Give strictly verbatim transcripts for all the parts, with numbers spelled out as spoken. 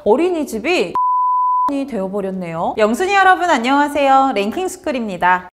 어린이집이 이 되어버렸네요. 영순이 여러분 안녕하세요. 랭킹스쿨입니다.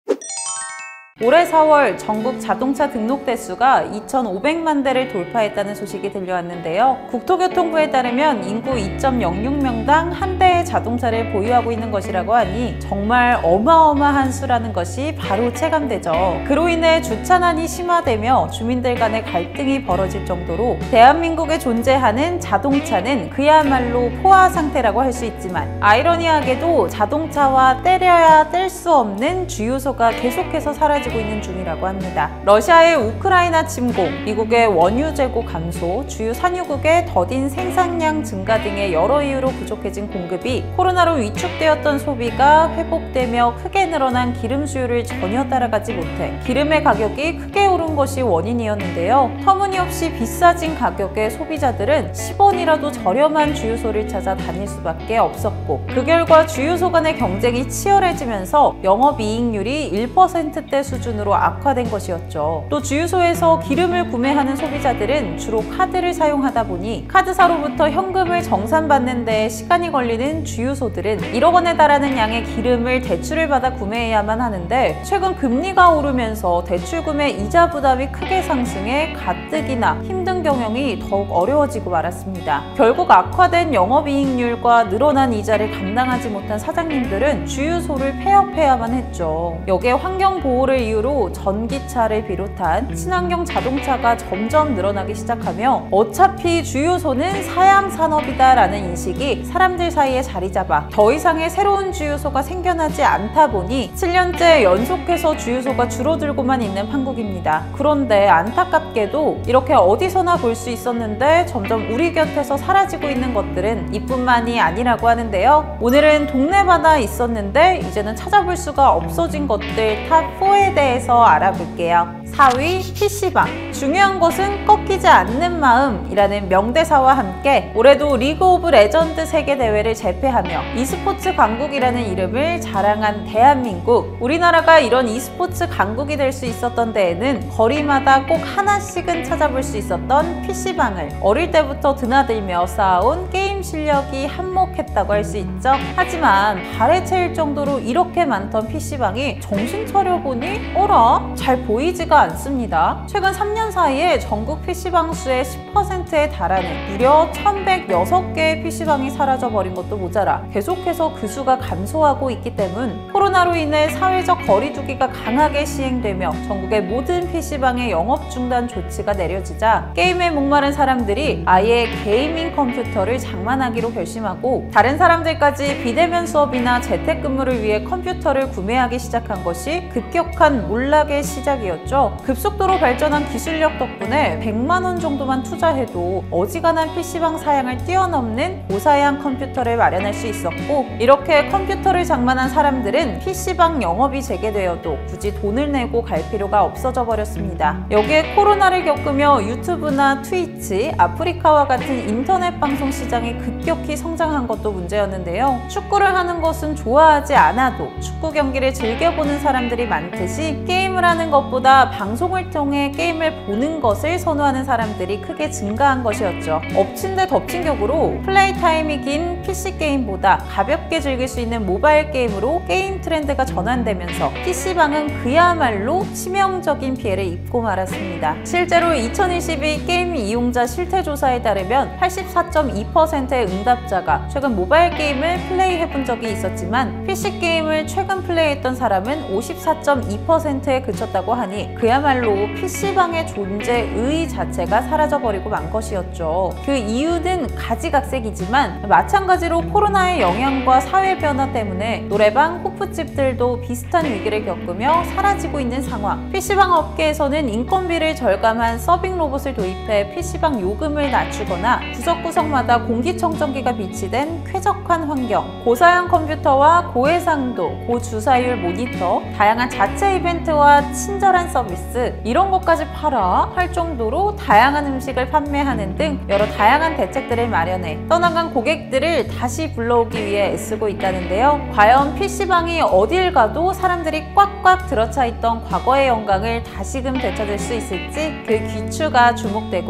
올해 사월 전국 자동차 등록 대수가 이천오백만 대를 돌파했다는 소식이 들려왔는데요. 국토교통부에 따르면 인구 이 점 영육 명당 한 대의 자동차를 보유하고 있는 것이라고 하니 정말 어마어마한 수라는 것이 바로 체감되죠. 그로 인해 주차난이 심화되며 주민들 간의 갈등이 벌어질 정도로 대한민국에 존재하는 자동차는 그야말로 포화 상태라고 할 수 있지만, 아이러니하게도 자동차와 때려야 뗄 수 없는 주유소가 계속해서 사라지고 있는 중이라고 합니다. 러시아의 우크라이나 침공, 미국의 원유 재고 감소, 주요 산유국의 더딘 생산량 증가 등의 여러 이유로 부족해진 공급이 코로나로 위축되었던 소비가 회복되며 크게 늘어난 기름 수요를 전혀 따라가지 못해 기름의 가격이 크게 오른 것이 원인이었는데요. 터무니없이 비싸진 가격에 소비자들은 십 원이라도 저렴한 주유소를 찾아 다닐 수밖에 없었고, 그 결과 주유소 간의 경쟁이 치열해지면서 영업이익률이 일 퍼센트대 수준으로 악화된 것이었죠. 또 주유소에서 기름을 구매하는 소비자들은 주로 카드를 사용하다 보니 카드사로부터 현금을 정산받는 데 시간이 걸리는 주유소들은 일억 원에 달하는 양의 기름을 대출을 받아 구매해야만 하는데, 최근 금리가 오르면서 대출 구매 이자 부담이 크게 상승해 가뜩이나 힘든 경영이 더욱 어려워지고 말았습니다. 결국 악화된 영업이익률과 늘어난 이자를 감당하지 못한 사장님들은 주유소를 폐업해야만 했죠. 여기에 환경보호를 이유로 전기차를 비롯한 친환경 자동차가 점점 늘어나기 시작하며 어차피 주유소는 사양 산업이다 라는 인식이 사람들 사이에 자리 잡아 더 이상의 새로운 주유소가 생겨나지 않다 보니 칠 년째 연속해서 주유소가 줄어들고만 있는 판국입니다. 그런데 안타깝게도 이렇게 어디서나 볼 수 있었는데 점점 우리 곁에서 사라지고 있는 것들은 이뿐만이 아니라고 하는데요. 오늘은 동네마다 있었는데 이제는 찾아볼 수가 없어진 것들 탑 사에 대해서 알아볼게요. 사 위 피씨방. 중요한 것은 꺾이지 않는 마음이라는 명대사와 함께 올해도 리그 오브 레전드 세계대회를 재패하며 e스포츠 강국이라는 이름을 자랑한 대한민국. 우리나라가 이런 e스포츠 강국이 될 수 있었던 데에는 거리마다 꼭 하나씩은 찾아볼 수 있었던 피씨방을 어릴 때부터 드나들며 쌓아온 게임 실력이 한몫했다고 할 수 있죠. 하지만 발에 채일 정도로 이렇게 많던 피씨방이 정신 차려보니 어라? 잘 보이지가 않습니다. 최근 삼 년 사이에 전국 피씨방 수의 십 퍼센트에 달하는 무려 천백육 개의 피씨방이 사라져버린 것도 모자라 계속해서 그 수가 감소하고 있기 때문 코로나로 인해 사회적 거리두기가 강하게 시행되며 전국의 모든 피씨방의 영업 중단 조치가 내려지자 게임에 목마른 사람들이 아예 게이밍 컴퓨터를 장만하기로 결심하고 다른 사람들까지 비대면 수업이나 재택근무를 위해 컴퓨터를 구매하기 시작한 것이 급격한 몰락의 시작이었죠. 급속도로 발전한 기술력 덕분에 백만 원 정도만 투자해도 어지간한 피씨방 사양을 뛰어넘는 고사양 컴퓨터를 마련할 수 있었고, 이렇게 컴퓨터를 장만한 사람들은 피씨방 영업이 재개되어도 굳이 돈을 내고 갈 필요가 없어져 버렸습니다. 여기에 코로나를 겪으며 유튜브나 트위치, 아프리카와 같은 인터넷 방송 시장이 급격히 성장한 것도 문제였는데요. 축구를 하는 것은 좋아하지 않아도 축구 경기를 즐겨보는 사람들이 많듯이 게임을 하는 것보다 방송을 통해 게임을 보는 것을 선호하는 사람들이 크게 증가한 것이었죠. 엎친 데 덮친 격으로 플레이 타임이 긴 피씨 게임보다 가볍게 즐길 수 있는 모바일 게임으로 게임 트렌드가 전환되면서 피씨방은 그야말로 치명적인 피해를 입고 말았습니다. 실제로 이천이십이 게임 이용자 실태조사에 따르면 팔십사 점 이 퍼센트의 응답자가 최근 모바일 게임을 플레이해본 적이 있었지만 피씨 게임을 최근 플레이했던 사람은 오십사 점 이 퍼센트에 그쳤다고 하니 그야말로 피씨방의 존재 의 자체가 사라져버리고 만 것이었죠. 그 이유는 가지각색이지만 마찬가지로 코로나의 영향과 사회 변화 때문에 노래방, 호프집들도 비슷한 위기를 겪으며 사라지고 있는 상황. 피씨방 업계에서는 인건비를 절감한 서빙 로봇을 도입해 피씨방 요금을 낮추거나 구석구석마다 공기청정기가 비치된 쾌적한 환경, 고사양 컴퓨터와 고해상도, 고주사율 모니터, 다양한 자체 이벤트와 친절한 서비스, 이런 것까지 팔아 할 정도로 다양한 음식을 판매하는 등 여러 다양한 대책들을 마련해 떠나간 고객들을 다시 불러오기 위해 애쓰고 있다는데요. 과연 피씨방이 어딜 가도 사람들이 꽉꽉 들어차 있던 과거의 영광을 다시금 되찾을 수 있을지 그 귀추가 주목되고 있습니다.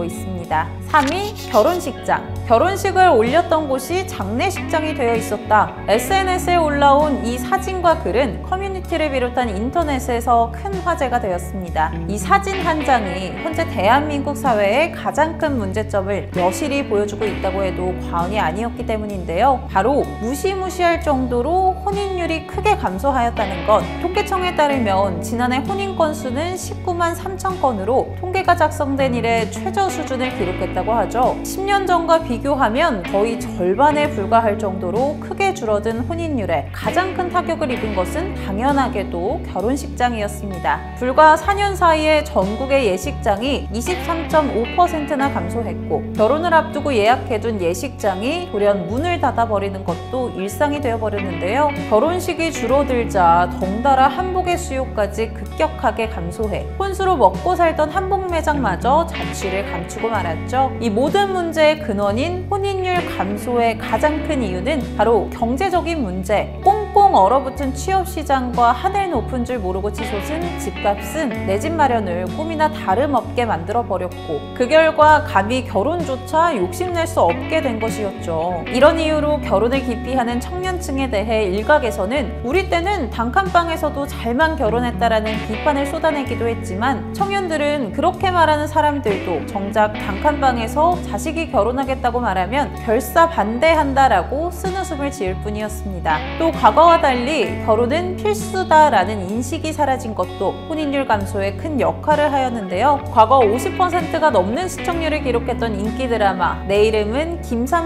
있습니다. 삼 위 결혼식장. 결혼식을 올렸던 곳이 장례식장이 되어 있었다. 에스엔에스에 올라온 이 사진과 글은 커뮤니티를 비롯한 인터넷에서 큰 화제가 되었습니다. 이 사진 한 장이 현재 대한민국 사회의 가장 큰 문제점을 여실히 보여주고 있다고 해도 과언이 아니었기 때문인데요. 바로 무시무시할 정도로 혼인율이 크게 감소하였다는 것. 통계청에 따르면 지난해 혼인 건수는 십구만 삼천 건으로 통계가 작성된 이래 최저 수준을 기록했다고 하죠. 십 년 전과 비교하면 거의 절반에 불과할 정도로 크게 줄어든 혼인율에 가장 큰 타격을 입은 것은 당연하게도 결혼식장이었습니다. 불과 사 년 사이에 전국의 예식장이 이십삼 점 오 퍼센트나 감소했고, 결혼을 앞두고 예약해둔 예식장이 돌연 문을 닫아버리는 것도 일상이 되어버렸는데요. 결혼식이 줄어들자 덩달아 한복의 수요까지 급격하게 감소해 혼수로 먹고 살던 한복 매장마저 자취를 감추고 말았죠. 이 모든 문제의 근원인 혼인율 감소의 가장 큰 이유는 바로 경제적인 문제. 꽁꽁 얼어붙은 취업시장과 하늘 높은 줄 모르고 치솟은 집값은 내 집 마련을 꿈이나 다름없게 만들어버렸고, 그 결과 감히 결혼조차 욕심낼 수 없게 된 것이었죠. 이런 이유로 결혼을 기피하는 청년층에 대해 일각에서는 우리 때는 단칸방에서도 잘만 결혼했다라는 비판을 쏟아내기도 했지만, 청년들은 그렇게 말하는 사람들도 정작 단칸방에서 자식이 결혼하겠다고 말하면 결사 반대한다라고 쓴웃음을 지을 뿐이었습니다. 또 과거와 달리 결혼은 필수다라는 인식이 사라진 것도 혼인율 감소에 큰 역할을 하였는데요. 과거 오십 퍼센트가 넘는 시청률을 기록했던 인기 드라마 내 이름은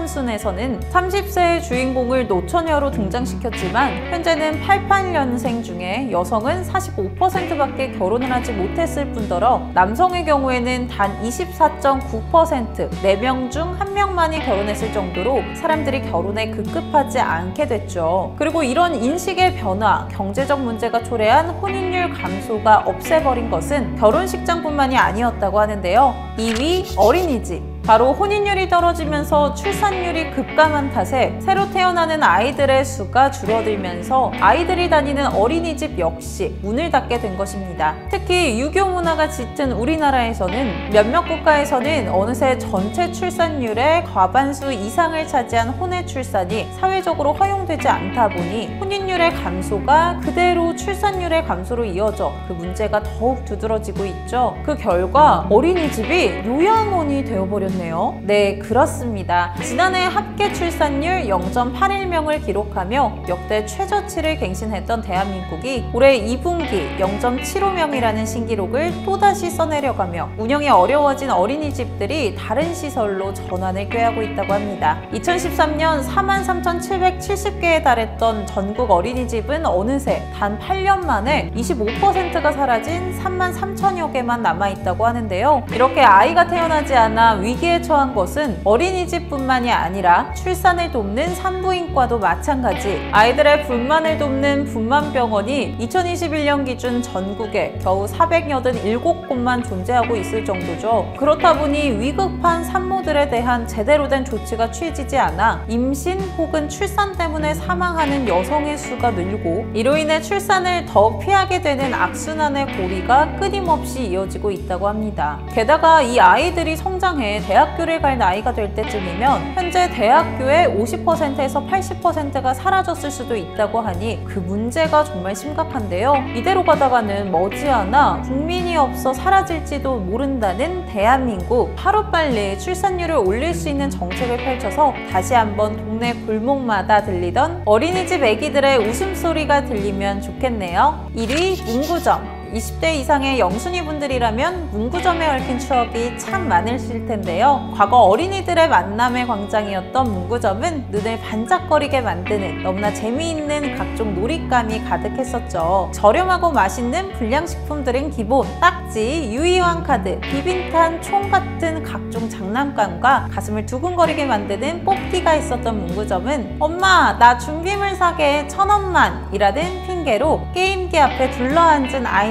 김삼순에서는 삼십 세의 주인공을 노처녀로 등장시켰지만, 현재는 팔십팔 년생 중에 여성은 사십오 퍼센트밖에 결혼을 하지 못했을 뿐더러 남성의 경우에는 단 이십사 점 구 퍼센트, 네 명 중 한 명만이 결혼했을 정도로 사람들이 결혼에 급급하지 않게 됐죠. 그리고 이런 인식의 변화, 경제적 문제가 초래한 혼인율 감소가 없애버린 것은 결혼식장뿐만이 아니었다고 하는데요. 이 위 어린이집. 바로 혼인율이 떨어지면서 출산율이 급감한 탓에 새로 태어나는 아이들의 수가 줄어들면서 아이들이 다니는 어린이집 역시 문을 닫게 된 것입니다. 특히 유교 문화가 짙은 우리나라에서는 몇몇 국가에서는 어느새 전체 출산율의 과반수 이상을 차지한 혼외 출산이 사회적으로 허용되지 않다 보니 혼인율의 감소가 그대로 출산율의 감소로 이어져 그 문제가 더욱 두드러지고 있죠. 그 결과 어린이집이 요양원이 되어버렸네요. 네, 그렇습니다. 지난해 합계 출산율 영 점 팔일 명을 기록하며 역대 최저치를 갱신했던 대한민국이 올해 이 분기 영 점 칠오 명이라는 신기록을 또다시 써내려가며 운영이 어려워진 어린이집들이 다른 시설로 전환을 꾀하고 있다고 합니다. 이천십삼 년 사만 삼천칠백칠십 개에 달했던 전국 어린이집은 어느새 단 팔 년 만에 이십오 퍼센트가 사라진 삼만 삼천여 개만 남아있다고 하는데요. 이렇게 아이가 태어나지 않아 위기에 처한 것은 어린이집뿐만이 아니라 출산을 돕는 산부인과도 마찬가지. 아이들의 분만을 돕는 분만병원이 이천이십일 년 기준 전국에 겨우 사백팔십칠 곳만 존재하고 있을 정도죠. 그렇다 보니 위급한 산모들에 대한 제대로 된 조치가 취해지지 않아 임신 혹은 출산 때문에 사망하는 여성의 수가 늘고, 이로 인해 출산을 더욱 피하게 되는 악순환의 고리가 끊임없이 이어지고 있다고 합니다. 게다가 이 아이들이 성장해 대학교를 갈 나이가 될 때쯤이면 현재 대학교의 오십 퍼센트에서 팔십 퍼센트가 사라졌을 수도 있다고 하니 그 문제가 정말 심각한데요. 이대로 가다가는 머지않아 국민이 없어 사라질지도 모른다는 대한민국, 하루빨리 출산율을 올릴 수 있는 정책을 펼쳐서 다시 한번 동네 골목마다 들리던 어린이집 애기들의 웃음소리가 들리면 좋겠네요. 일 위 문구점. 이십 대 이상의 영순이 분들이라면 문구점에 얽힌 추억이 참 많으실 텐데요. 과거 어린이들의 만남의 광장이었던 문구점은 눈을 반짝거리게 만드는 너무나 재미있는 각종 놀잇감이 가득했었죠. 저렴하고 맛있는 불량식품들은 기본, 딱지, 유희왕 카드, 비빈탄, 총 같은 각종 장난감과 가슴을 두근거리게 만드는 뽑기가 있었던 문구점은 엄마 나 준비물 사게 천 원만 이라는 핑계로 게임기 앞에 둘러앉은 아이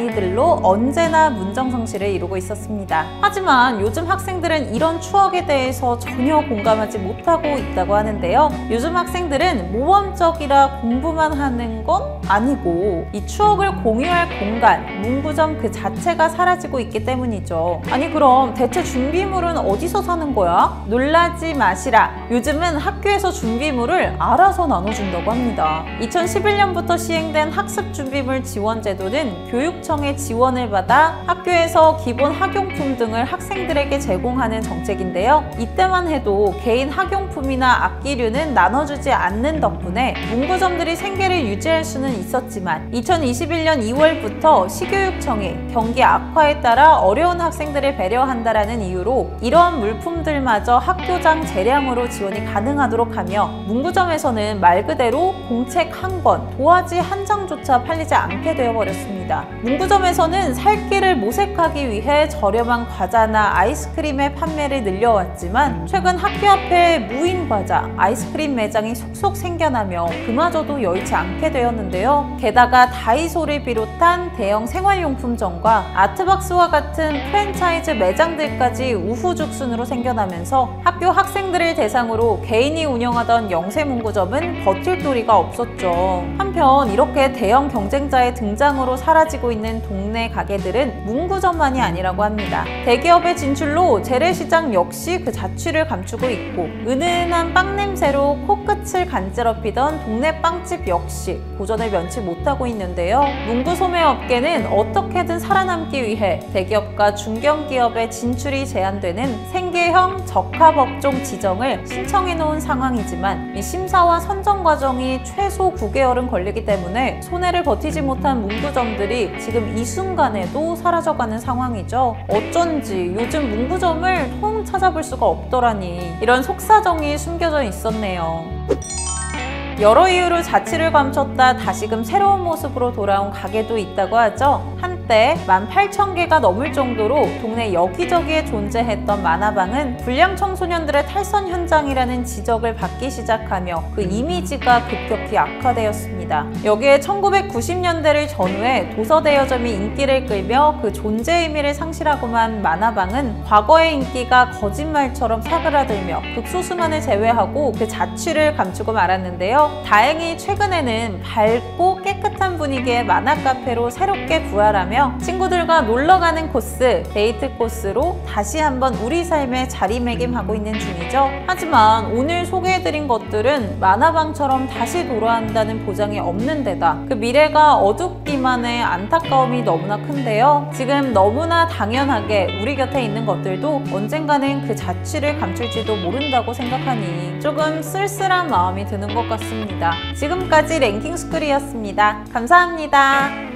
아이들로 언제나 문정성시를 이루고 있었습니다. 하지만 요즘 학생들은 이런 추억에 대해서 전혀 공감하지 못하고 있다고 하는데요. 요즘 학생들은 모범적이라 공부만 하는 건 아니고 이 추억을 공유할 공간, 문구점 그 자체가 사라지고 있기 때문이죠. 아니 그럼 대체 준비물은 어디서 사는 거야? 놀라지 마시라. 요즘은 학교에서 준비물을 알아서 나눠준다고 합니다. 이천십일 년부터 시행된 학습 준비물 지원 제도는 교육청의 지원을 받아 학교에서 기본 학용품 등을 학생들에게 제공하는 정책인데요. 이때만 해도 개인 학용품이나 악기류는 나눠주지 않는 덕분에 문구점들이 생계를 유지할 수는 있었지만 이천이십일 년 이월부터 시교육청이 경기 악화에 따라 어려운 학생들을 배려한다라는 이유로 이러한 물품들마저 학교장 재량으로 지원이 가능하도록 하며 문구점에서는 말 그대로 공책 한 권, 도화지 한 장조차 팔리지 않게 되어버렸습니다. 문구점에서는 살 길을 모색하기 위해 저렴한 과자나 아이스크림의 판매를 늘려왔지만 최근 학교 앞에 무인 과자, 아이스크림 매장이 속속 생겨나며 그마저도 여의치 않게 되었는데요. 게다가 다이소를 비롯한 대형 생활용품점과 아트박스와 같은 프랜차이즈 매장들까지 우후죽순으로 생겨나면서 학교 학생들을 대상으로 개인이 운영하던 영세문구점은 버틸 도리가 없었죠. 한편 이렇게 대형 경쟁자의 등장으로 사라지고 있는 동네 가게들은 문구점만이 아니라고 합니다. 대기업의 진출로 재래시장 역시 그 자취를 감추고 있고 은은한 빵 냄새로 코끝을 간지럽히던 동네 빵집 역시 고전을 면치 못하고 있는데요. 문구 소매 업계는 어떻게든 살아남기 위해 대기업과 중견기업의 진출이 제한되는 생계형 적합업종 지정을 신청해 놓은 상황이지만 이 심사와 선정 과정이 최소 구 개월은 걸리기 때문에 손해를 버티지 못한 문구점들이 지금 이 순간에도 사라져가는 상황이죠. 어쩐지 요즘 문구점을 통 찾아볼 수가 없더라니. 이런 속사정이 숨겨져 있었네요. 여러 이유로 자취를 감췄다 다시금 새로운 모습으로 돌아온 가게도 있다고 하죠. 한때 만 팔천 개가 넘을 정도로 동네 여기저기에 존재했던 만화방은 불량 청소년들의 탈선 현장이라는 지적을 받기 시작하며 그 이미지가 급격히 악화되었습니다. 여기에 천구백구십 년대를 전후해 도서대여점이 인기를 끌며 그 존재 의미를 상실하고만 만화방은 과거의 인기가 거짓말처럼 사그라들며 극소수만을 제외하고 그 자취를 감추고 말았는데요. 다행히 최근에는 밝고 깨끗한 분위기의 만화 카페로 새롭게 부활하며 친구들과 놀러가는 코스, 데이트 코스로 다시 한번 우리 삶에 자리매김하고 있는 중이죠. 하지만 오늘 소개해드린 것들은 만화방처럼 다시 돌아온다는 보장이 없는 데다 그 미래가 어둡기만의 안타까움이 너무나 큰데요. 지금 너무나 당연하게 우리 곁에 있는 것들도 언젠가는 그 자취를 감출지도 모른다고 생각하니 조금 쓸쓸한 마음이 드는 것 같습니다. 지금까지 랭킹스쿨이었습니다. 감사합니다.